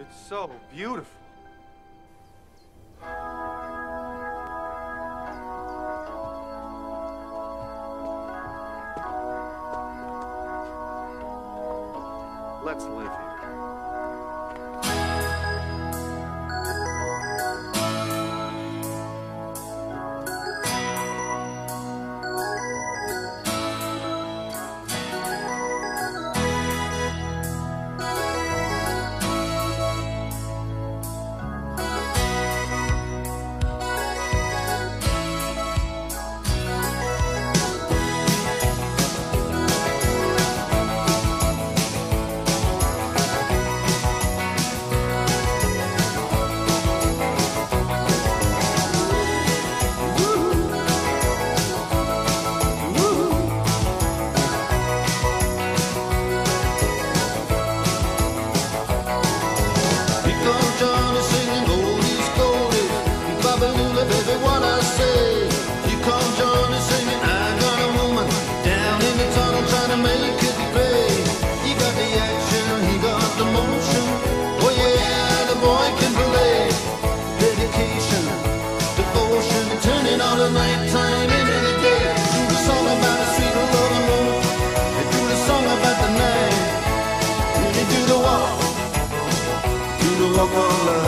It's so beautiful. Let's live here. Baby, what I say, you come Johnny singing, I got a woman down in the tunnel trying to make it pay. He got the action, he got the motion, oh yeah, the boy can play. Dedication, devotion, turning all the nighttime into the day. Do the song about the sweet love and moon, and do the song about the night. And you do the walk of love.